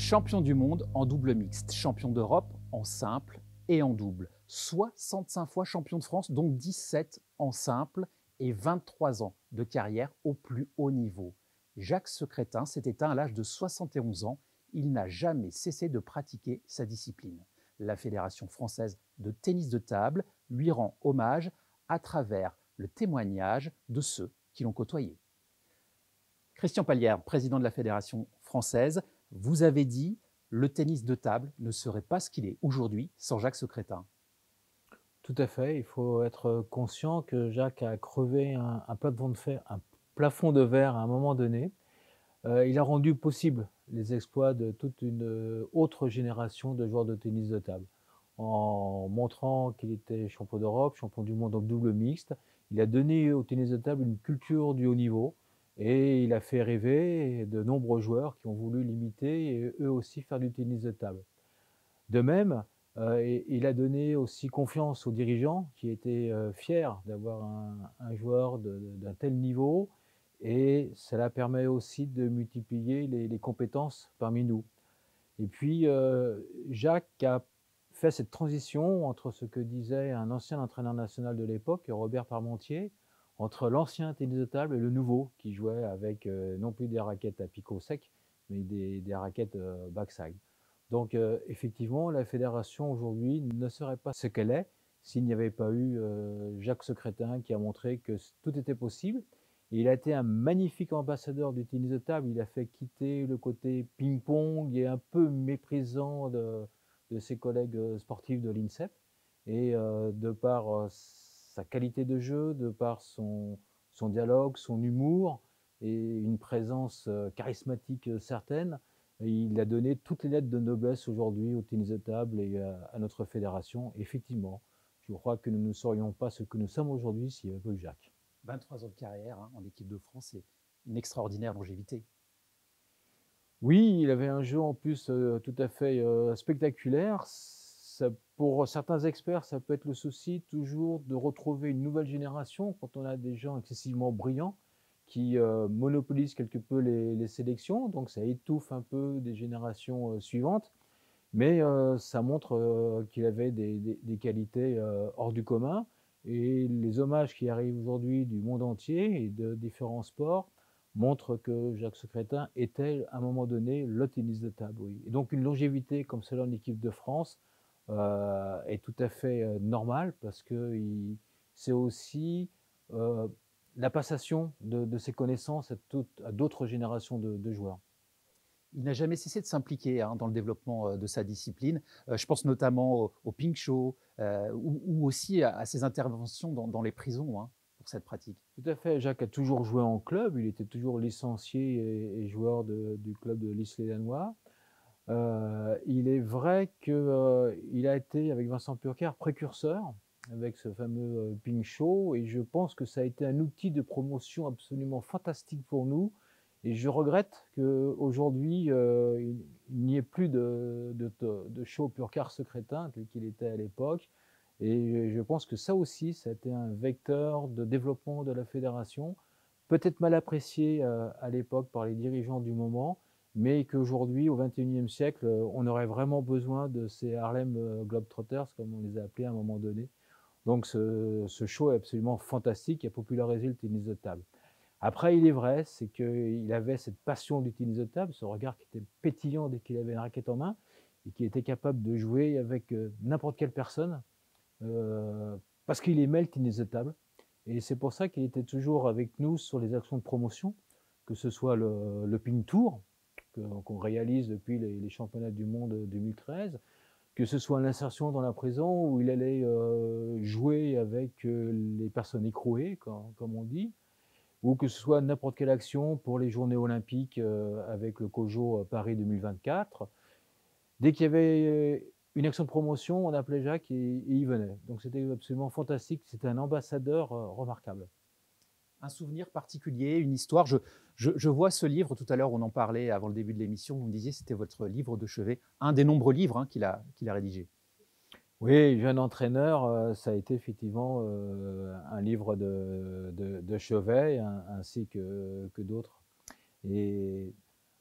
Champion du monde en double mixte, champion d'Europe en simple et en double. 65 fois champion de France, dont 17 en simple et 23 ans de carrière au plus haut niveau. Jacques Secrétin s'est éteint à l'âge de 71 ans. Il n'a jamais cessé de pratiquer sa discipline. La Fédération française de tennis de table lui rend hommage à travers le témoignage de ceux qui l'ont côtoyé. Christian Palière, président de la Fédération française, vous avez dit le tennis de table ne serait pas ce qu'il est aujourd'hui sans Jacques Secrétin. Tout à fait, il faut être conscient que Jacques a crevé un plafond de verre à un moment donné. Il a rendu possible les exploits de toute une autre génération de joueurs de tennis de table. En montrant qu'il était champion d'Europe, champion du monde en double mixte, il a donné au tennis de table une culture du haut niveau et il a fait rêver de nombreux joueurs qui ont voulu l'imiter et eux aussi faire du tennis de table. De même, il a donné aussi confiance aux dirigeants qui étaient fiers d'avoir un joueur d'un tel niveau et cela permet aussi de multiplier les compétences parmi nous. Et puis, Jacques a fait cette transition entre ce que disait un ancien entraîneur national de l'époque, Robert Parmentier, entre l'ancien tennis de table et le nouveau, qui jouait avec non plus des raquettes à picot sec, mais des raquettes backside. Donc, effectivement, la fédération aujourd'hui ne serait pas ce qu'elle est s'il n'y avait pas eu Jacques Secrétin qui a montré que tout était possible. Et il a été un magnifique ambassadeur du tennis de table. Il a fait quitter le côté ping-pong et un peu méprisant de ses collègues sportifs de l'INSEP. Et de par sa qualité de jeu, de par son dialogue, son humour et une présence charismatique certaine, il a donné toutes les lettres de noblesse aujourd'hui au tennis de table et à notre fédération. Effectivement, je crois que nous ne serions pas ce que nous sommes aujourd'hui s'il n'y avait pas eu Jacques. 23 ans de carrière en équipe de France et une extraordinaire longévité. Oui, il avait un jeu en plus tout à fait spectaculaire. Ça, pour certains experts, ça peut être le souci toujours de retrouver une nouvelle génération quand on a des gens excessivement brillants qui monopolisent quelque peu les sélections. Donc ça étouffe un peu des générations suivantes. Mais ça montre qu'il avait des qualités hors du commun. Et les hommages qui arrivent aujourd'hui du monde entier et de différents sports montrent que Jacques Secrétin était à un moment donné le tennis de table. Oui. Et donc une longévité comme celle en équipe de France est tout à fait normale parce que c'est aussi la passation de ses connaissances à d'autres générations de joueurs. Il n'a jamais cessé de s'impliquer dans le développement de sa discipline. Je pense notamment au Pink Show ou aussi à ses interventions dans les prisons pour cette pratique. Tout à fait, Jacques a toujours joué en club, il était toujours licencié et joueur du club de l'Isle-et-Danois. Il est vrai qu'il a été, avec Vincent Purcar, précurseur avec ce fameux Pink Show et je pense que ça a été un outil de promotion absolument fantastique pour nous. Et je regrette qu'aujourd'hui, il n'y ait plus de show Purcar Secrétin tel qu'il était à l'époque. Et je pense que ça aussi, ça a été un vecteur de développement de la fédération, peut-être mal apprécié à l'époque par les dirigeants du moment, mais qu'aujourd'hui, au XXIe siècle, on aurait vraiment besoin de ces Harlem Globetrotters, comme on les a appelés à un moment donné. Donc ce show est absolument fantastique, qui a popularisé le tennis de table. Après, il est vrai, c'est qu'il avait cette passion du tennis de table, ce regard qui était pétillant dès qu'il avait une raquette en main, et qui était capable de jouer avec n'importe quelle personne, parce qu'il aimait le tennis de table. Et c'est pour ça qu'il était toujours avec nous sur les actions de promotion, que ce soit le Ping Tour, qu'on réalise depuis les championnats du monde 2013, que ce soit l'insertion dans la prison, où il allait jouer avec les personnes écrouées, comme on dit, ou que ce soit n'importe quelle action pour les Journées olympiques avec le COJO Paris 2024. Dès qu'il y avait une action de promotion, on appelait Jacques et il venait. Donc c'était absolument fantastique, c'était un ambassadeur remarquable. Un souvenir particulier, une histoire. Je vois ce livre, tout à l'heure on en parlait avant le début de l'émission, vous me disiez c'était votre livre de chevet, un des nombreux livres qu'il a rédigé. Oui, jeune entraîneur, ça a été effectivement un livre de chevet ainsi que d'autres. Et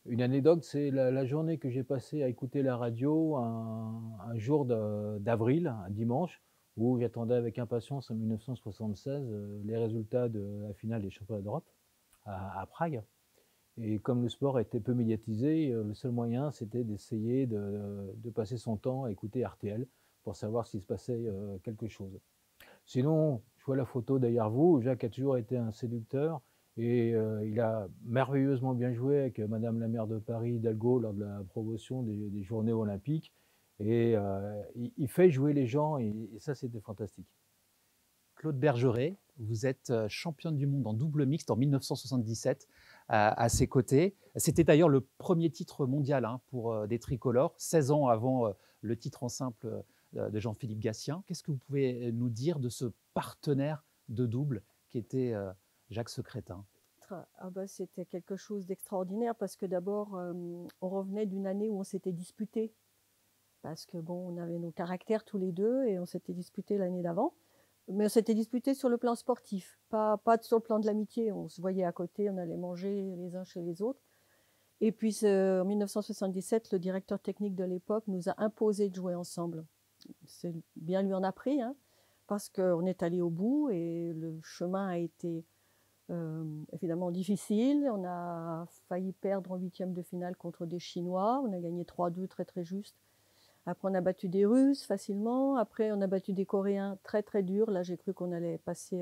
Une anecdote, c'est la journée que j'ai passée à écouter la radio un jour d'avril, un dimanche, où j'attendais avec impatience en 1976 les résultats de la finale des championnats d'Europe à Prague. Et comme le sport était peu médiatisé, le seul moyen, c'était d'essayer de passer son temps à écouter RTL pour savoir s'il se passait quelque chose. Sinon, je vois la photo derrière vous, Jacques a toujours été un séducteur et il a merveilleusement bien joué avec Madame la maire de Paris, Hidalgo, lors de la promotion des Journées olympiques. Et il fait jouer les gens et ça, c'était fantastique. Claude Bergeret, vous êtes championne du monde en double mixte en 1977 à ses côtés. C'était d'ailleurs le premier titre mondial pour des tricolores, 16 ans avant le titre en simple de Jean-Philippe Gatien. Qu'est-ce que vous pouvez nous dire de ce partenaire de double qui était Jacques Secrétin? Ah bah, c'était quelque chose d'extraordinaire parce que d'abord, on revenait d'une année où on s'était disputé. Parce que bon, on avait nos caractères tous les deux et on s'était disputé l'année d'avant. Mais on s'était disputé sur le plan sportif, pas sur le plan de l'amitié. On se voyait à côté, on allait manger les uns chez les autres. Et puis en 1977, le directeur technique de l'époque nous a imposé de jouer ensemble. C'est bien lui en a pris, hein, parce qu'on est allé au bout et le chemin a été évidemment difficile. On a failli perdre en 8e de finale contre des Chinois. On a gagné 3-2 très très juste. Après, on a battu des Russes facilement. Après, on a battu des Coréens très, très durs. Là, j'ai cru qu'on allait passer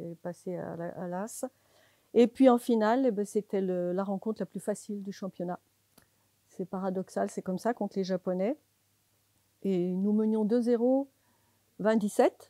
à l'as. Et puis, en finale, eh ben, c'était la rencontre la plus facile du championnat. C'est paradoxal, c'est comme ça contre les Japonais. Et nous menions 2-0, 27.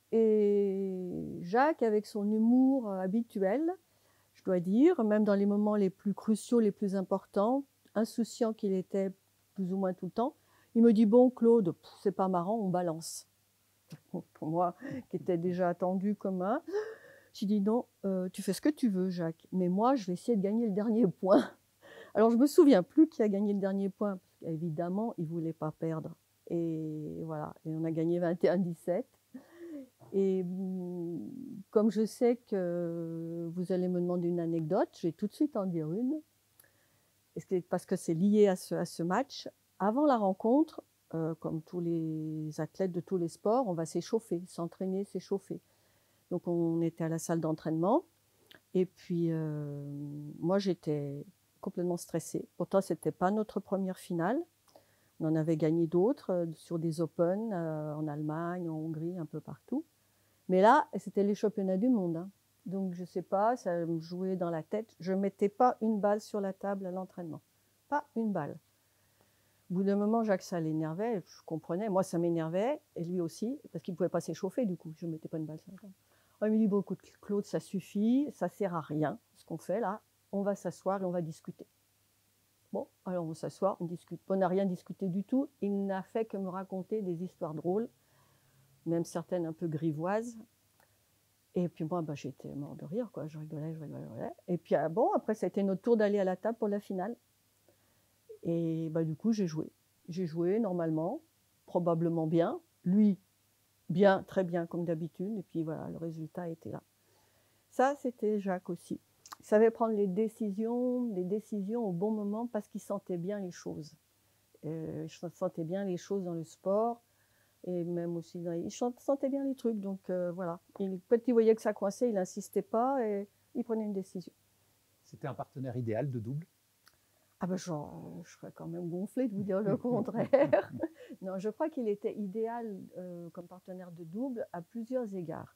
Et Jacques, avec son humour habituel, je dois dire, même dans les moments les plus cruciaux, les plus importants, insouciant qu'il était plus ou moins tout le temps, il me dit, bon, Claude, c'est pas marrant, on balance. Pour moi, qui était déjà attendu comme un, j'ai dit, non, tu fais ce que tu veux, Jacques, mais moi, je vais essayer de gagner le dernier point. Alors, je me souviens plus qui a gagné le dernier point, parce qu'évidemment, il voulait pas perdre. Et voilà, et on a gagné 21-17. Et comme je sais que vous allez me demander une anecdote, je vais tout de suite en dire une, parce que c'est lié à ce match. Avant la rencontre, comme tous les athlètes de tous les sports, on va s'échauffer, s'entraîner, s'échauffer. Donc on était à la salle d'entraînement et puis moi j'étais complètement stressée. Pourtant ce n'était pas notre première finale. On en avait gagné d'autres sur des Open en Allemagne, en Hongrie, un peu partout. Mais là, c'était les championnats du monde, hein. Donc je ne sais pas, ça me jouait dans la tête. Je ne mettais pas une balle sur la table à l'entraînement. Pas une balle. Au bout d'un moment, Jacques, ça l'énervait, je comprenais. Moi, ça m'énervait, et lui aussi, parce qu'il ne pouvait pas s'échauffer, du coup. Je ne mettais pas une balle sur la table. Il me dit, bon, écoute, Claude, ça suffit, ça ne sert à rien, ce qu'on fait là. On va s'asseoir et on va discuter. Bon, alors on va s'asseoir, on discute. On n'a rien discuté du tout. Il n'a fait que me raconter des histoires drôles, même certaines un peu grivoises. Et puis moi, j'étais mort de rire, quoi. Je rigolais. Et puis bon, après, ça a été notre tour d'aller à la table pour la finale. Et du coup, j'ai joué. J'ai joué normalement, probablement bien. Lui, bien, très bien, comme d'habitude. Et puis voilà, le résultat était là. Ça, c'était Jacques aussi. Il savait prendre les décisions au bon moment parce qu'il sentait bien les choses. Il sentait bien les choses dans le sport et même aussi il sentait bien les trucs. Donc voilà. Quand il voyait que ça coinçait, il n'insistait pas et il prenait une décision. C'était un partenaire idéal de double? Ah je serais quand même gonflée de vous dire le contraire. Non, je crois qu'il était idéal comme partenaire de double à plusieurs égards.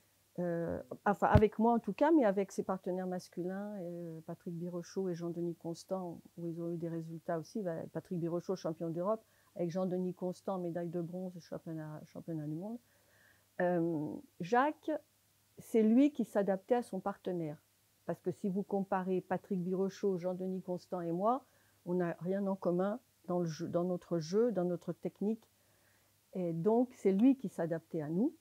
Enfin, avec moi en tout cas, mais avec ses partenaires masculins, Patrick Birochot et Jean-Denis Constant, où ils ont eu des résultats aussi. Patrick Birochot, champion d'Europe, avec Jean-Denis Constant, médaille de bronze, championnat du monde. Jacques, c'est lui qui s'adaptait à son partenaire. Parce que si vous comparez Patrick Birochot, Jean-Denis Constant et moi, on n'a rien en commun dans notre jeu, dans notre technique. Et donc, c'est lui qui s'adaptait à nous.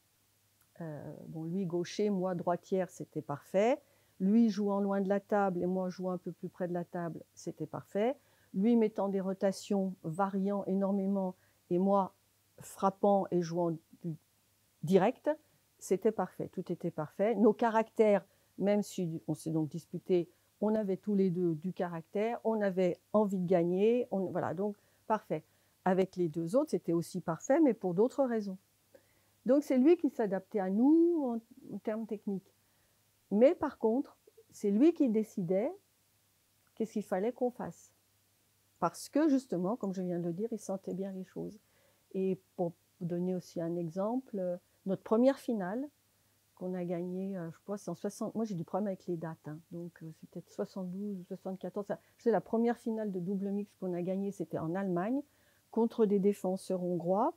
Lui gaucher, moi droitière, c'était parfait. Lui jouant loin de la table et moi jouant un peu plus près de la table, c'était parfait. Lui mettant des rotations, variant énormément, et moi frappant et jouant du direct, c'était parfait. Tout était parfait. Nos caractères, même si on s'est donc disputé, On avait tous les deux du caractère, on avait envie de gagner, voilà, donc parfait. Avec les deux autres, c'était aussi parfait, mais pour d'autres raisons. Donc c'est lui qui s'adaptait à nous en termes techniques. Mais par contre, c'est lui qui décidait qu'est-ce qu'il fallait qu'on fasse. Parce que justement, comme je viens de le dire, il sentait bien les choses. Et pour donner aussi un exemple, notre première finale qu'on a gagnée, je crois, c'est en 60. Moi, j'ai du problème avec les dates, hein, donc c'est peut-être 72 ou 74. C'est la première finale de double mix qu'on a gagnée, c'était en Allemagne, contre des défenseurs hongrois.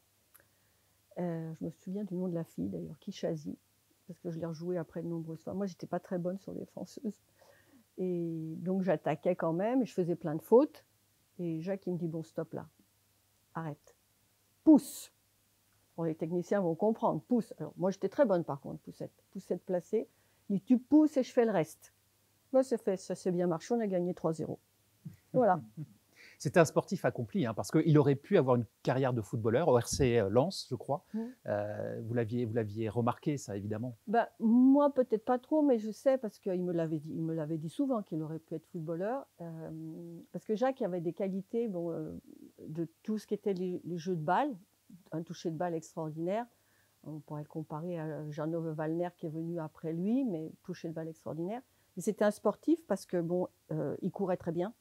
Je me souviens du nom de la fille, d'ailleurs, Kishazi, parce que je l'ai rejouée après de nombreuses fois. Moi, j'étais pas très bonne sur les défenseuses. Et donc, j'attaquais quand même, et je faisais plein de fautes. Et Jacques, il me dit, bon, stop là, arrête, pousse. Bon, les techniciens vont comprendre, pousse. Alors, moi, j'étais très bonne par contre, poussette placée. Il dit, tu pousses et je fais le reste. Moi, ça s'est bien marché, on a gagné 3-0. Voilà. C'était un sportif accompli, hein, parce qu'il aurait pu avoir une carrière de footballeur au RC Lens, je crois. Vous l'aviez remarqué, ça, évidemment. Ben, moi, peut-être pas trop, mais je sais, parce qu'il me l'avait dit souvent qu'il aurait pu être footballeur. Parce que Jacques avait des qualités de tout ce qui était les jeux de balle, un toucher de balle extraordinaire. On pourrait le comparer à Jean-Ove Wallner qui est venu après lui, mais toucher de balle extraordinaire. Mais c'était un sportif parce que il courait très bien.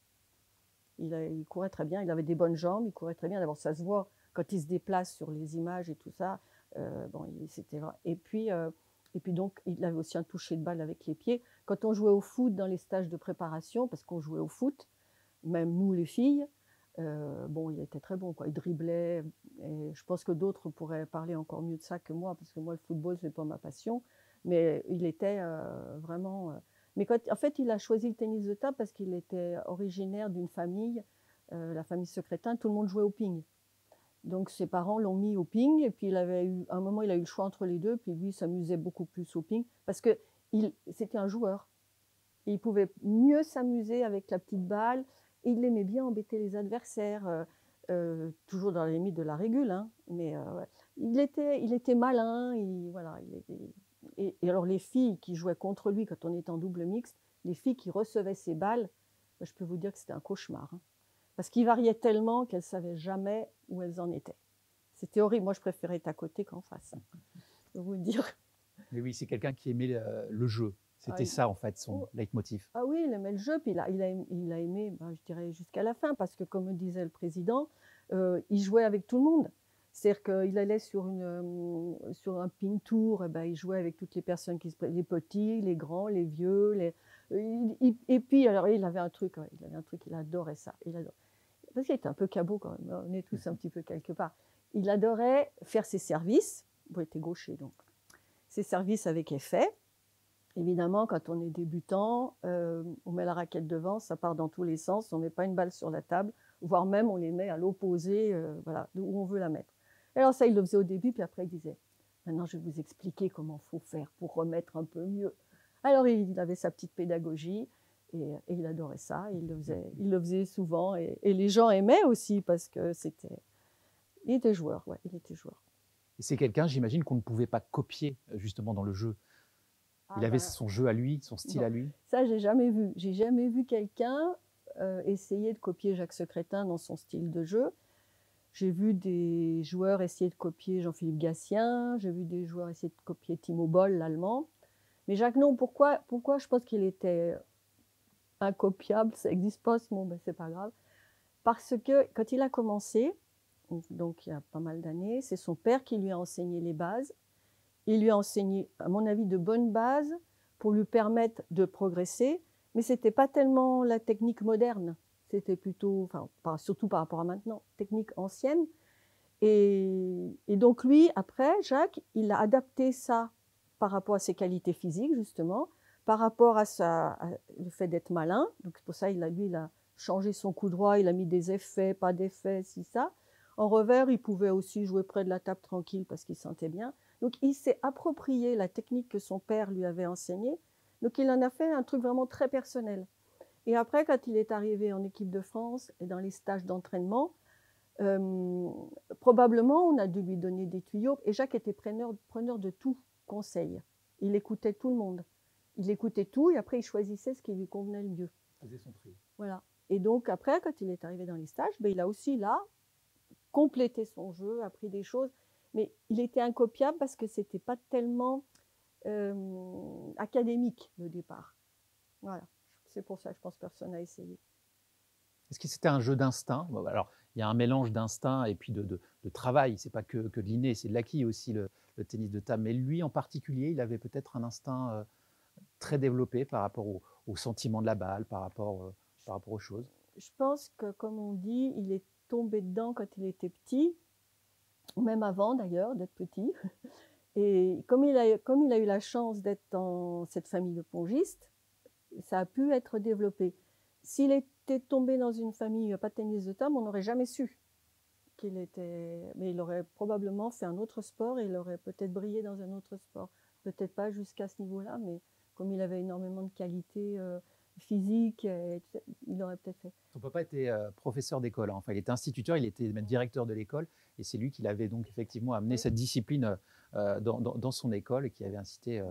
Il courait très bien, il avait des bonnes jambes, il courait très bien. D'abord, ça se voit quand il se déplace sur les images et tout ça. C'était vrai. Et puis donc, il avait aussi un toucher de balle avec les pieds. Quand on jouait au foot dans les stages de préparation, parce qu'on jouait au foot, même nous les filles, il était très bon, quoi. Il driblait. Et je pense que d'autres pourraient parler encore mieux de ça que moi, parce que moi, le football, c'est pas ma passion. Mais il était vraiment. Mais en fait, il a choisi le tennis de table parce qu'il était originaire d'une famille, la famille Secrétin, tout le monde jouait au ping. Donc ses parents l'ont mis au ping, et puis à un moment, il a eu le choix entre les deux, puis lui, il s'amusait beaucoup plus au ping, parce que c'était un joueur. Et il pouvait mieux s'amuser avec la petite balle, et il aimait bien embêter les adversaires, toujours dans la limite de la régule, hein, mais ouais. Il était malin, et alors les filles qui jouaient contre lui quand on était en double mixte, les filles qui recevaient ses balles, je peux vous dire que c'était un cauchemar, hein, parce qu'il variait tellement qu'elles ne savaient jamais où elles en étaient. C'était horrible. Moi, je préférais être à côté qu'en face, hein, je peux vous dire. Mais oui, c'est quelqu'un qui aimait le jeu. C'était ça, en fait, son leitmotiv. Ah oui, il aimait le jeu, puis il a aimé, je dirais, jusqu'à la fin, parce que, comme disait le président, il jouait avec tout le monde. C'est-à-dire qu'il allait sur un ping tour, il jouait avec toutes les personnes, les petits, les grands, les vieux. Et puis, alors, il avait un truc, il adorait ça. Parce qu'il était un peu cabot quand même, on est tous un petit peu quelque part. Il adorait faire ses services, il était gaucher donc, ses services avec effet. Évidemment, quand on est débutant, on met la raquette devant, ça part dans tous les sens, on ne met pas une balle sur la table, voire même on les met à l'opposé, voilà, où on veut la mettre. Et alors ça, il le faisait au début, puis après il disait, maintenant je vais vous expliquer comment il faut faire pour remettre un peu mieux. Alors il avait sa petite pédagogie, et il adorait ça, il le faisait souvent, et les gens aimaient aussi, parce que il était joueur, ouais, il était joueur. Et c'est quelqu'un, j'imagine, qu'on ne pouvait pas copier, justement, dans le jeu. Il avait son jeu à lui, son style à lui. Ça, j'ai jamais vu. J'ai jamais vu quelqu'un essayer de copier Jacques Secrétin dans son style de jeu. J'ai vu des joueurs essayer de copier Jean-Philippe Gatien. J'ai vu des joueurs essayer de copier Timo Boll, l'Allemand. Mais Jacques, non. Pourquoi je pense qu'il était incopiable? Ça n'existe pas ce mot, mais c'est pas grave. Parce que quand il a commencé, donc il y a pas mal d'années, c'est son père qui lui a enseigné les bases. Il lui a enseigné, à mon avis, de bonnes bases pour lui permettre de progresser, mais ce n'était pas tellement la technique moderne, c'était plutôt, surtout par rapport à maintenant, technique ancienne. Et donc lui, après, Jacques, il a adapté ça par rapport à ses qualités physiques, justement, par rapport à le fait d'être malin. Donc c'est pour ça il a changé son coup droit, il a mis des effets, pas d'effets, ça. En revers, il pouvait aussi jouer près de la table tranquille parce qu'il sentait bien. Donc, il s'est approprié la technique que son père lui avait enseignée. Donc, il en a fait un truc vraiment très personnel. Et après, quand il est arrivé en équipe de France et dans les stages d'entraînement, probablement, on a dû lui donner des tuyaux. Et Jacques était preneur de tout conseil. Il écoutait tout le monde. il écoutait tout et après il choisissait ce qui lui convenait le mieux. Il faisait son tri. Voilà. Et donc après, quand il est arrivé dans les stages, ben, il a aussi là complété son jeu, appris des choses. Mais il était incopiable parce que c'était pas tellement académique le départ. Voilà. C'est pour ça que je pense que personne n'a essayé. Est-ce que c'était un jeu d'instinct? Alors, il y a un mélange d'instinct et puis de travail. C'est pas que de l'inné, c'est de l'acquis aussi, le tennis de table. Mais lui, en particulier, il avait peut-être un instinct très développé par rapport au sentiment de la balle, par rapport aux choses. Je pense que, comme on dit, il est tombé dedans quand il était petit, ou même avant d'ailleurs d'être petit. Et comme il a eu la chance d'être dans cette famille de pongistes, ça a pu être développé. S'il était tombé dans une famille où il n'y a pas de tennis de table, on n'aurait jamais su qu'il était... Mais il aurait probablement fait un autre sport et il aurait peut-être brillé dans un autre sport. Peut-être pas jusqu'à ce niveau-là, mais comme il avait énormément de qualités physiques, il aurait peut-être fait. Son papa était professeur d'école, hein. Enfin, il était instituteur, il était même directeur de l'école, et c'est lui qui l'avait donc effectivement amené cette discipline dans son école et qui avait incité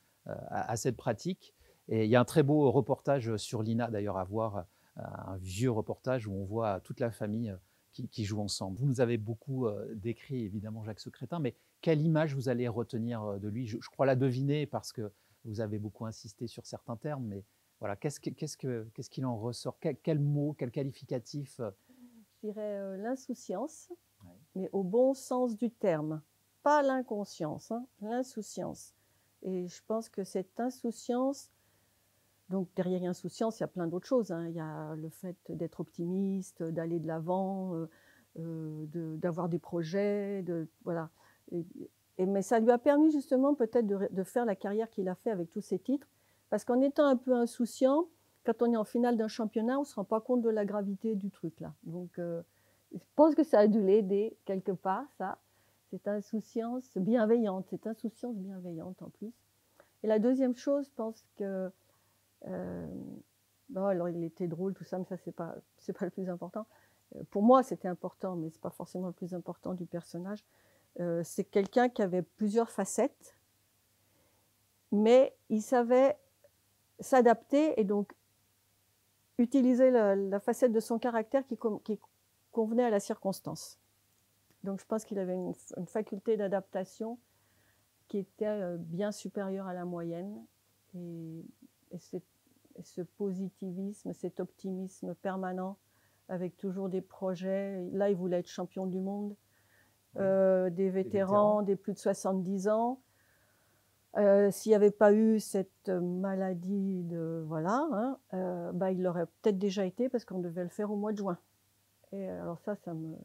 à cette pratique. Et il y a un très beau reportage sur l'INA d'ailleurs à voir, un vieux reportage où on voit toute la famille qui joue ensemble. Vous nous avez beaucoup décrit évidemment Jacques Secrétin, mais quelle image vous allez retenir de lui? Je crois la deviner parce que vous avez beaucoup insisté sur certains termes, mais voilà, qu'est-ce qu'il en ressort? Quel mot, quel qualificatif? Je dirais l'insouciance, Ouais. mais au bon sens du terme. Pas l'inconscience, hein, l'insouciance. Et je pense que cette insouciance, donc derrière l'insouciance, il y a plein d'autres choses, hein. Il y a le fait d'être optimiste, d'aller de l'avant, d'avoir des projets, voilà. Mais ça lui a permis justement peut-être de faire la carrière qu'il a fait avec tous ses titres, parce qu'en étant un peu insouciant, quand on est en finale d'un championnat, on ne se rend pas compte de la gravité du truc là. Donc je pense que ça a dû l'aider quelque part, ça, cette insouciance bienveillante en plus. Et la deuxième chose, je pense que bon, alors il était drôle, tout ça, mais ça, c'est pas le plus important. Pour moi, c'était important, mais c'est pas forcément le plus important du personnage. C'est quelqu'un qui avait plusieurs facettes, mais il savait s'adapter et donc utiliser la facette de son caractère qui convenait à la circonstance. Donc je pense qu'il avait une faculté d'adaptation qui était bien supérieure à la moyenne. Et ce positivisme, cet optimisme permanent, avec toujours des projets. Là, il voulait être champion du monde, des vétérans, des plus de 70 ans. S'il n'y avait pas eu cette maladie voilà, hein, bah, il l'aurait peut-être déjà été parce qu'on devait le faire au mois de juin. Et alors ça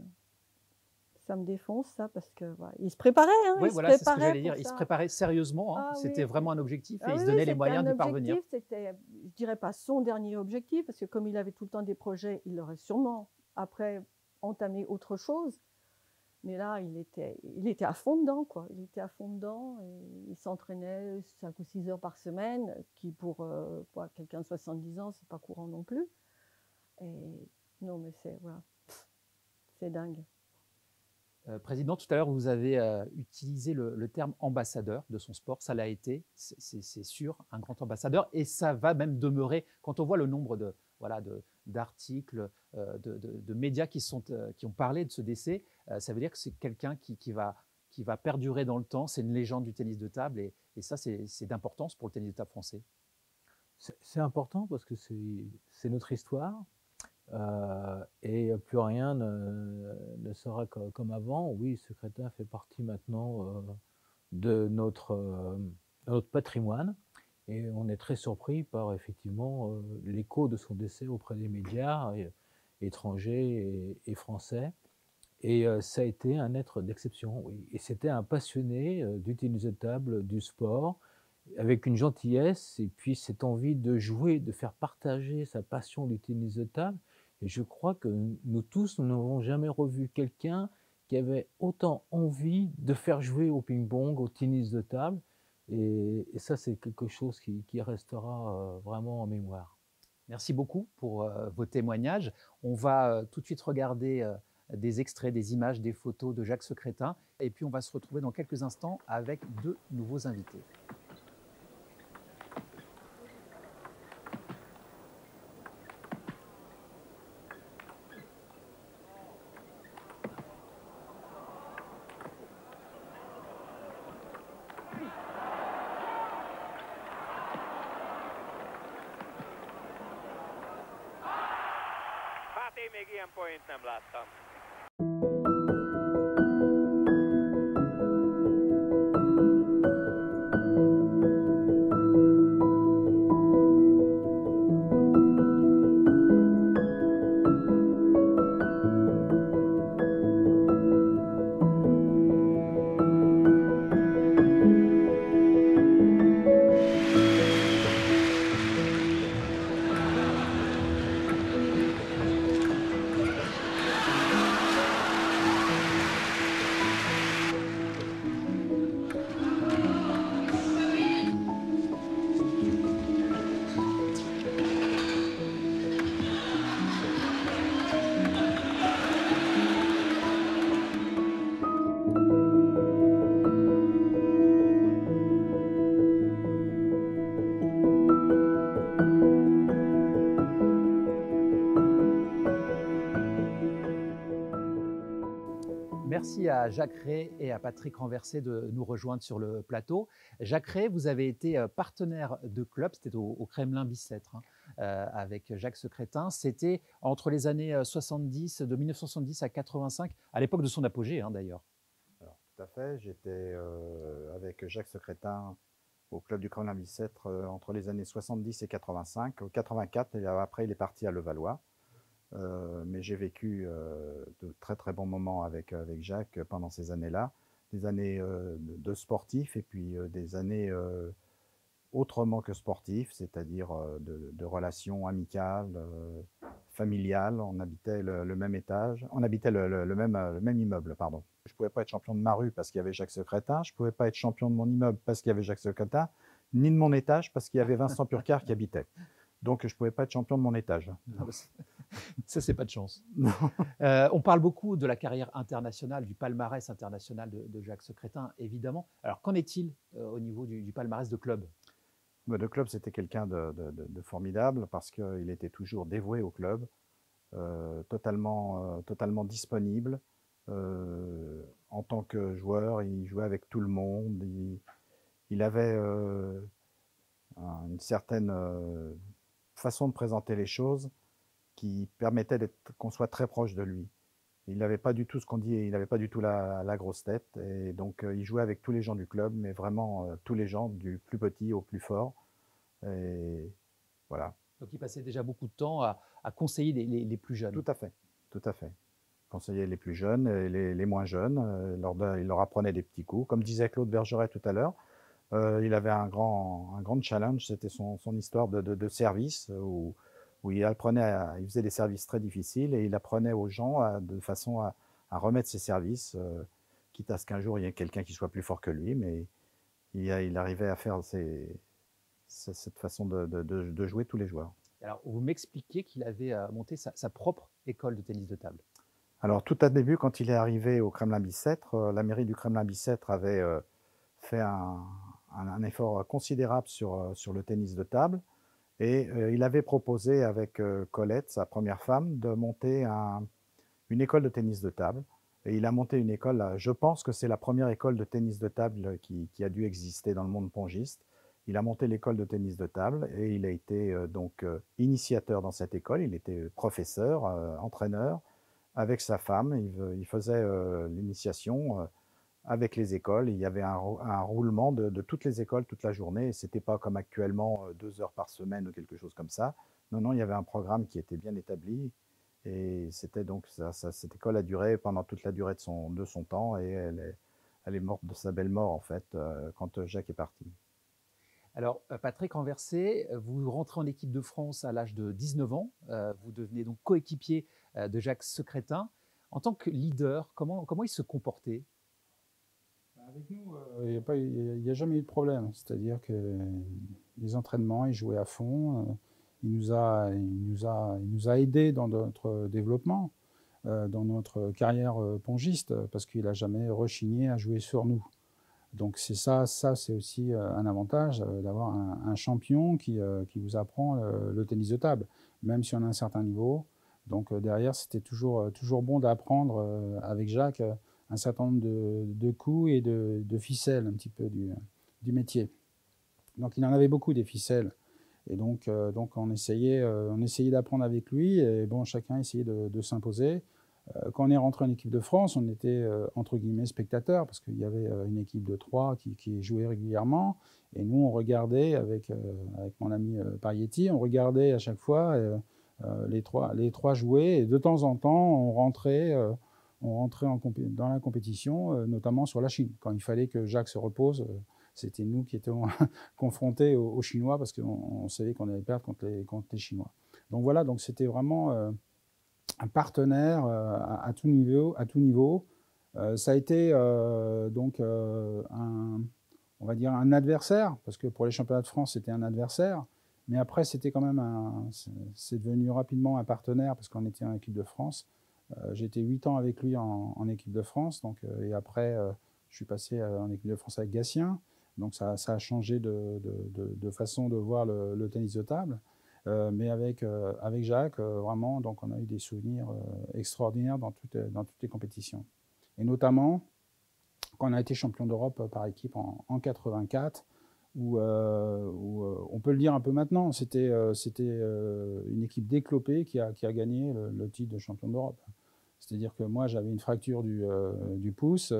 me défonce, ça, parce que voilà, il se préparait. Hein, oui, voilà, c'est ce que j'allais dire. Ça. Il se préparait sérieusement. Hein. Ah, c'était oui. vraiment un objectif et il se oui, donnait les moyens d'y parvenir. C'était, je dirais pas son dernier objectif, parce que comme il avait tout le temps des projets, il aurait sûrement après entamé autre chose. Mais là, il était à fond dedans, quoi. Il était à fond dedans et il s'entraînait 5 ou 6 heures par semaine, qui pour quelqu'un de 70 ans, c'est pas courant non plus. Et non, mais c'est dingue. Président, tout à l'heure, vous avez utilisé le terme ambassadeur de son sport. Ça l'a été, c'est sûr, un grand ambassadeur. Et ça va même demeurer, quand on voit le nombre d'articles, de médias qui ont parlé de ce décès, ça veut dire que c'est quelqu'un qui va perdurer dans le temps. C'est une légende du tennis de table. Et ça, c'est d'importance pour le tennis de table français. C'est important parce que c'est notre histoire. Et plus rien ne sera comme avant. Oui, Secrétin fait partie maintenant de notre patrimoine et on est très surpris par effectivement l'écho de son décès auprès des médias étrangers et français. Et ça a été un être d'exception, oui. Et c'était un passionné du tennis de table, du sport, avec une gentillesse et puis cette envie de jouer, de faire partager sa passion du tennis de table. Et je crois que nous tous, nous n'avons jamais revu quelqu'un qui avait autant envie de faire jouer au ping-pong, au tennis de table. Et ça, c'est quelque chose qui restera vraiment en mémoire. Merci beaucoup pour vos témoignages. On va tout de suite regarder des extraits, des images, des photos de Jacques Secrétin. Et puis, on va se retrouver dans quelques instants avec 2 nouveaux invités. még ilyen point nem láttam. Merci à Jacques Rey et à Patrick Renversé de nous rejoindre sur le plateau. Jacques Rey, vous avez été partenaire de club, c'était au Kremlin Bicêtre, avec Jacques Secrétin. C'était entre les années 70, de 1970 à 85, à l'époque de son apogée d'ailleurs. Alors, tout à fait, j'étais avec Jacques Secrétin au club du Kremlin Bicêtre entre les années 70 et 85. 84, et après il est parti à Levallois. Mais j'ai vécu de très très bons moments avec Jacques pendant ces années-là, des années de sportif et puis des années autrement que sportifs, c'est-à-dire de relations amicales, familiales. On habitait le même étage, on habitait le même immeuble, pardon. Je ne pouvais pas être champion de ma rue parce qu'il y avait Jacques Secrétin, je ne pouvais pas être champion de mon immeuble parce qu'il y avait Jacques Secrétin, ni de mon étage parce qu'il y avait Vincent Purcard qui habitait. Donc, je ne pouvais pas être champion de mon étage. Ça, c'est pas de chance. On parle beaucoup de la carrière internationale, du palmarès international de Jacques Secrétin, évidemment. Alors, qu'en est-il au niveau du palmarès de club? De club, c'était quelqu'un de formidable parce qu'il était toujours dévoué au club, totalement disponible. En tant que joueur, il jouait avec tout le monde. Il avait une certaine façon de présenter les choses qui permettait qu'on soit très proche de lui. Il n'avait pas du tout ce qu'on dit, il n'avait pas du tout la grosse tête, et donc il jouait avec tous les gens du club, mais vraiment tous les gens, du plus petit au plus fort, et voilà. Donc il passait déjà beaucoup de temps à conseiller les plus jeunes. Tout à fait, tout à fait. Conseiller les plus jeunes et les moins jeunes, il leur apprenait des petits coups. Comme disait Claude Bergeret tout à l'heure, il avait un grand challenge, c'était son histoire de service, où il faisait des services très difficiles et il apprenait aux gens de façon à remettre ses services, quitte à ce qu'un jour il y ait quelqu'un qui soit plus fort que lui, mais il arrivait à faire cette façon de jouer tous les joueurs. Alors, vous m'expliquiez qu'il avait monté sa propre école de tennis de table. Alors, tout à début, quand il est arrivé au Kremlin Bicêtre, la mairie du Kremlin Bicêtre avait fait un effort considérable sur le tennis de table. Et il avait proposé avec Colette, sa première femme, de monter une école de tennis de table. Et il a monté une école, je pense que c'est la première école de tennis de table qui a dû exister dans le monde pongiste. Il a monté l'école de tennis de table et il a été donc initiateur dans cette école. Il était professeur, entraîneur. Avec sa femme, il faisait l'initiation avec les écoles. Il y avait un roulement de toutes les écoles toute la journée. Ce n'était pas comme actuellement 2 heures par semaine ou quelque chose comme ça. Non, non, il y avait un programme qui était bien établi. Et c'était donc cette école a duré pendant toute la durée de son temps. Et elle est morte de sa belle mort, en fait, quand Jacques est parti. Alors, Patrick Renversé, vous rentrez en équipe de France à l'âge de 19 ans. Vous devenez donc coéquipier de Jacques Secrétin. En tant que leader, comment il se comportait? Avec nous, il n'y a jamais eu de problème. C'est-à-dire que les entraînements, il jouait à fond. Il nous a aidés dans notre développement, dans notre carrière pongiste, parce qu'il n'a jamais rechigné à jouer sur nous. Donc c'est ça c'est aussi un avantage d'avoir un champion qui vous apprend le tennis de table, même si on a un certain niveau. Donc derrière, c'était toujours bon d'apprendre avec Jacques un certain nombre de coups et de ficelles un petit peu du métier. Donc il en avait beaucoup des ficelles. Et donc on essayait d'apprendre avec lui, et bon, chacun essayait de s'imposer. Quand on est rentré en équipe de France, on était entre guillemets spectateurs, parce qu'il y avait une équipe de 3 qui jouait régulièrement, et nous on regardait avec mon ami Parietti, on regardait à chaque fois les trois jouer, et de temps en temps on rentrait dans la compétition, notamment sur la Chine. Quand il fallait que Jacques se repose, c'était nous qui étions confrontés aux Chinois, parce qu'on savait qu'on allait perdre contre les Chinois. Donc voilà, donc c'était vraiment un partenaire à tout niveau. Ça a été on va dire un adversaire, parce que pour les championnats de France, c'était un adversaire. Mais après, c'était quand même c'est devenu rapidement un partenaire, parce qu'on était en équipe de France. J'ai été 8 ans avec lui en équipe de France, donc, et après, je suis passé en équipe de France avec Gatien. Donc ça a changé de façon de voir le tennis de table. Mais avec Jacques, vraiment, donc on a eu des souvenirs extraordinaires dans toutes les compétitions. Et notamment, quand on a été champion d'Europe par équipe en 84, où on peut le dire un peu maintenant, c'était une équipe décloppée qui a gagné le titre de champion d'Europe. C'est-à-dire que moi, j'avais une fracture du pouce,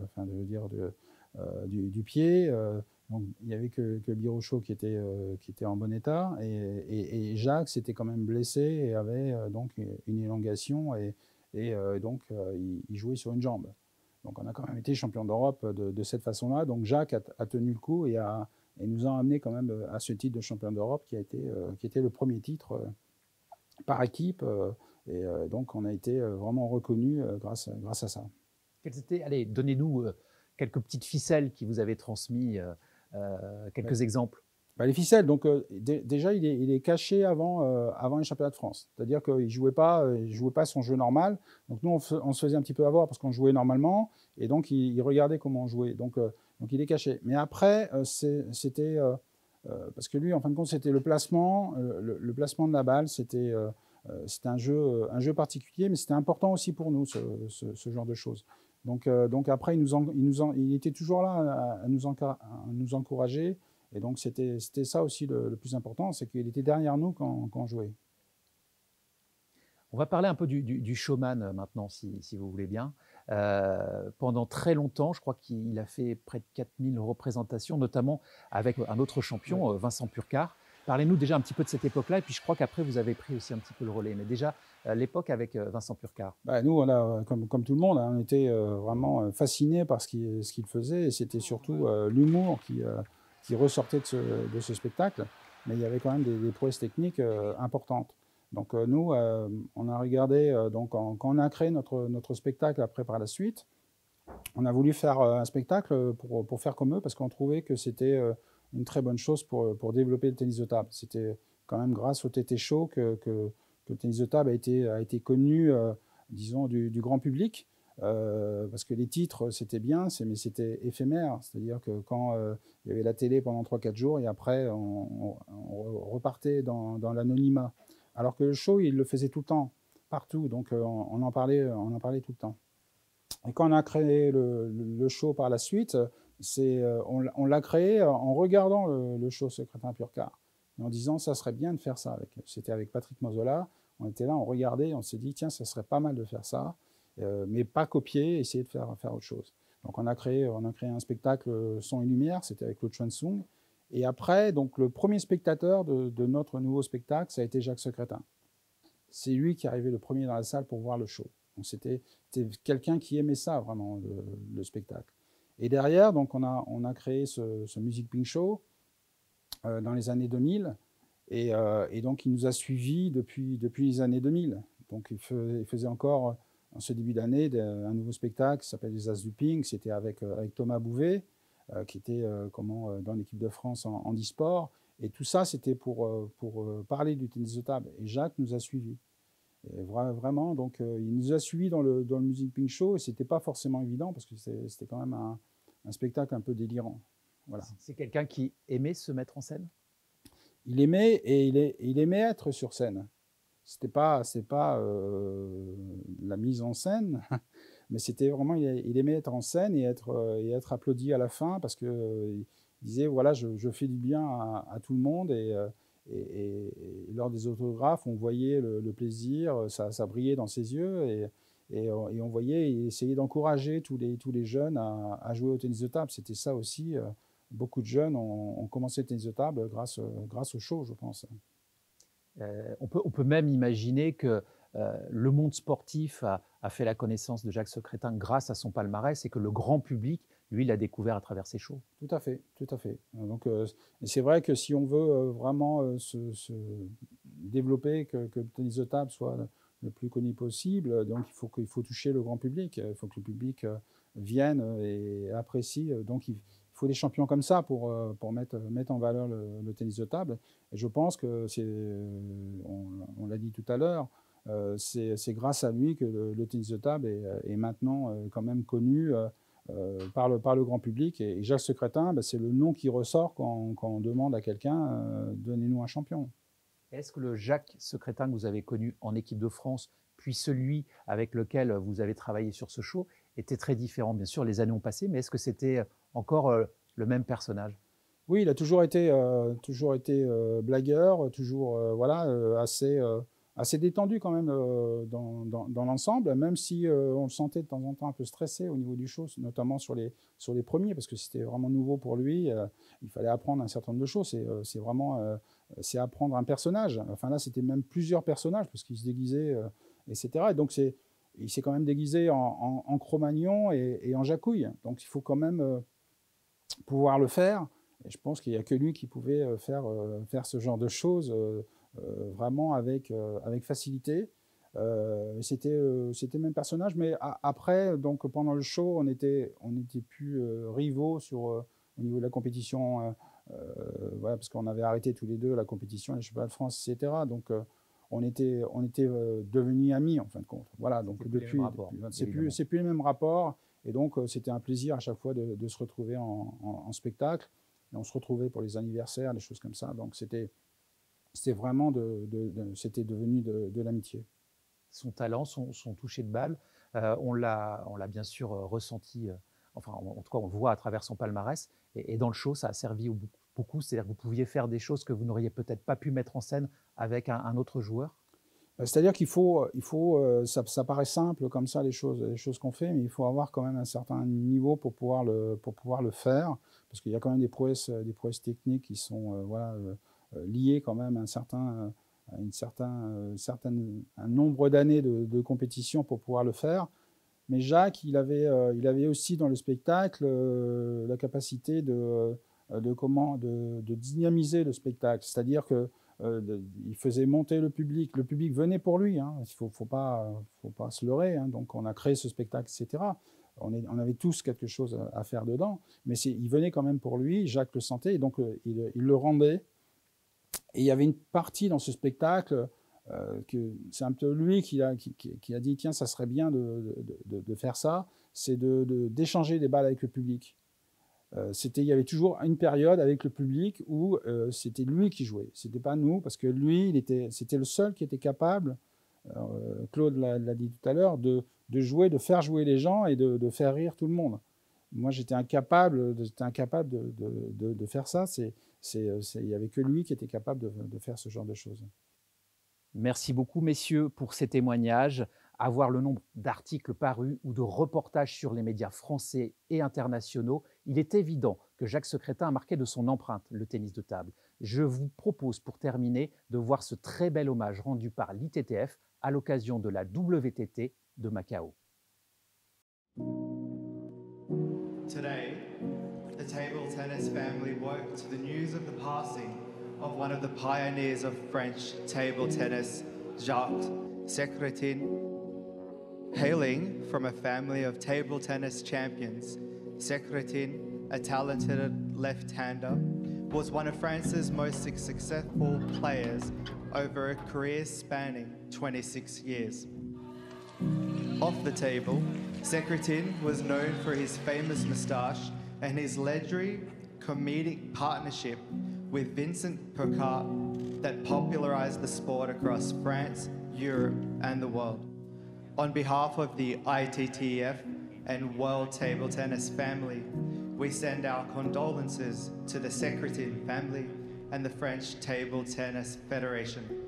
du pied. Donc, il n'y avait que Birochot qui était en bon état. Et Jacques s'était quand même blessé et avait donc une élongation. Donc, il jouait sur une jambe. Donc, on a quand même été champion d'Europe de cette façon-là. Donc, Jacques a tenu le coup et nous a amené quand même à ce titre de champion d'Europe qui était le premier titre par équipe. Donc, on a été vraiment reconnus grâce à ça. Allez, donnez-nous quelques petites ficelles qui vous avaient transmis, quelques exemples. Les ficelles, donc déjà, il est caché avant les championnats de France. C'est-à-dire qu'il ne jouait pas son jeu normal. Donc nous, on se faisait un petit peu avoir parce qu'on jouait normalement. Et donc, il regardait comment on jouait. Donc il est caché. Mais après, c'était... parce que lui, en fin de compte, c'était le placement. Le placement de la balle, c'était un jeu particulier, mais c'était important aussi pour nous, ce genre de choses. Donc après, il était toujours là à nous encourager. Et donc, c'était ça aussi le plus important, c'est qu'il était derrière nous quand on jouait. On va parler un peu du showman maintenant, si vous voulez bien. Pendant très longtemps, je crois qu'il a fait près de 4000 représentations, notamment avec un autre champion, Vincent Purcar. Parlez-nous déjà un petit peu de cette époque-là, et puis je crois qu'après, vous avez pris aussi un petit peu le relais. Mais déjà, l'époque avec Vincent Purcar. Nous, comme tout le monde, on était vraiment fascinés par ce qu'il faisait, et c'était surtout l'humour qui ressortait de ce spectacle, mais il y avait quand même des prouesses techniques importantes. Donc nous, on a regardé, quand on a créé notre spectacle après par la suite, on a voulu faire un spectacle pour faire comme eux, parce qu'on trouvait que c'était une très bonne chose pour développer le tennis de table. C'était quand même grâce au TT Show que le tennis de table a été connu, disons, du grand public. Parce que les titres, c'était bien, mais c'était éphémère. C'est-à-dire que quand il y avait la télé pendant 3-4 jours, et après, on repartait dans l'anonymat. Alors que le show, il le faisait tout le temps, partout. Donc, on en parlait tout le temps. Et quand on a créé le show par la suite, on l'a créé en regardant le show Secrétin Purcar, et en disant, ça serait bien de faire ça. C'était avec Patrick Mozzola. On était là, on regardait, on s'est dit, tiens, ça serait pas mal de faire ça. Mais pas copier, essayer de faire autre chose. Donc on a créé un spectacle son et lumière, c'était avec Claude Chuan-Sung. Et après, donc le premier spectateur de notre nouveau spectacle, ça a été Jacques Secrétin. C'est lui qui est arrivé le premier dans la salle pour voir le show. Donc c'était quelqu'un qui aimait ça vraiment, le spectacle. Et derrière, donc on a créé ce Music Pink Show dans les années 2000. Et donc il nous a suivis depuis les années 2000. Donc il faisait encore en ce début d'année un nouveau spectacle qui s'appelle Les As du Ping. C'était avec Thomas Bouvet, qui était dans l'équipe de France en e-sport. Et tout ça, c'était pour parler du tennis de table. Et Jacques nous a suivis. Et vraiment, donc il nous a suivis dans le Music Pink Show. Et ce n'était pas forcément évident parce que c'était quand même un spectacle un peu délirant. Voilà. C'est quelqu'un qui aimait se mettre en scène ? Il aimait, et il aimait être sur scène. C'est pas la mise en scène, mais c'était vraiment, il aimait être en scène et être applaudi à la fin, parce que il disait, voilà, je fais du bien à tout le monde, et et lors des autographes, on voyait le plaisir, ça brillait dans ses yeux, et on voyait, il essayait d'encourager tous les jeunes à jouer au tennis de table. C'était ça aussi. Beaucoup de jeunes ont commencé le tennis de table grâce au show, je pense. On peut même imaginer que le monde sportif a fait la connaissance de Jacques Secrétin grâce à son palmarès et que le grand public, lui, l'a découvert à travers ses shows. Tout à fait, tout à fait. Donc, c'est vrai que si on veut vraiment se développer, que le tennis de table soit le plus connu possible, donc il faut toucher le grand public. Il faut que le public vienne et apprécie. Donc, il faut des champions comme ça pour mettre en valeur le tennis de table. Et je pense que on l'a dit tout à l'heure, c'est grâce à lui que le tennis de table est maintenant quand même connu par le grand public. Et Jacques Secrétin, c'est le nom qui ressort quand on demande à quelqu'un donnez-nous un champion. Est-ce que le Jacques Secrétin que vous avez connu en équipe de France, puis celui avec lequel vous avez travaillé sur ce show, était très différent? Bien sûr, les années ont passé, mais est-ce que c'était encore le même personnage? Oui, il a toujours été blagueur, toujours assez détendu quand même dans l'ensemble, même si on le sentait de temps en temps un peu stressé au niveau du show, notamment sur les premiers, parce que c'était vraiment nouveau pour lui. Il fallait apprendre un certain nombre de choses. C'est apprendre un personnage. Enfin là, c'était même plusieurs personnages, parce qu'il se déguisait, etc. Et donc il s'est quand même déguisé en Cro-Magnon et en Jacouille. Donc il faut quand même pouvoir le faire. Et je pense qu'il n'y a que lui qui pouvait faire ce genre de choses vraiment avec facilité. C'était le même personnage, mais après, donc pendant le show, on était plus rivaux au niveau de la compétition, voilà, parce qu'on avait arrêté tous les deux la compétition, les championnats de France, etc. Donc on était devenus amis en fin de compte. Voilà, donc depuis, c'est plus les mêmes rapports, et donc c'était un plaisir à chaque fois de se retrouver en spectacle. Et on se retrouvait pour les anniversaires, des choses comme ça. Donc c'était vraiment c'était devenu de l'amitié. Son talent, son toucher de balle, on l'a bien sûr ressenti, enfin en tout cas on le voit à travers son palmarès, et dans le show ça a servi beaucoup, c'est-à-dire que vous pouviez faire des choses que vous n'auriez peut-être pas pu mettre en scène avec un autre joueur. C'est-à-dire qu'il faut ça paraît simple comme ça les choses qu'on fait, mais il faut avoir quand même un certain niveau pour pouvoir le faire, parce qu'il y a quand même des prouesses techniques qui sont liées quand même à un nombre d'années de compétition pour pouvoir le faire. Mais Jacques, il avait aussi dans le spectacle la capacité de dynamiser le spectacle, c'est-à-dire que il faisait monter le public venait pour lui, hein. Il faut pas se leurrer, hein. Donc on a créé ce spectacle, etc. On avait tous quelque chose à faire dedans, mais il venait quand même pour lui, Jacques le sentait, et donc il le rendait. Et il y avait une partie dans ce spectacle que c'est un peu lui qui a dit tiens, ça serait bien de faire ça, c'est d'échanger des balles avec le public. Il y avait toujours une période avec le public où c'était lui qui jouait, c'était pas nous, parce que lui, c'était le seul qui était capable, Claude l'a dit tout à l'heure, de jouer, de faire jouer les gens et de faire rire tout le monde. Moi, j'étais incapable de faire ça. Il n'y avait que lui qui était capable de faire ce genre de choses. Merci beaucoup, messieurs, pour ces témoignages. À voir le nombre d'articles parus ou de reportages sur les médias français et internationaux, il est évident que Jacques Secrétin a marqué de son empreinte le tennis de table. Je vous propose, pour terminer, de voir ce très bel hommage rendu par l'ITTF à l'occasion de la WTT de Macao. Today, the table tennis family woke to the news of the passing of one of the pioneers of French table tennis, Jacques Secrétin. Hailing from a family of table tennis champions, Secrétin, a talented left-hander, was one of France's most successful players over a career spanning 26 years. Off the table, Secrétin was known for his famous moustache and his legendary comedic partnership with Vincent Picard that popularized the sport across France, Europe, and the world. On behalf of the ITTF and World Table Tennis family, we send our condolences to the Secrétin family and the French Table Tennis Federation.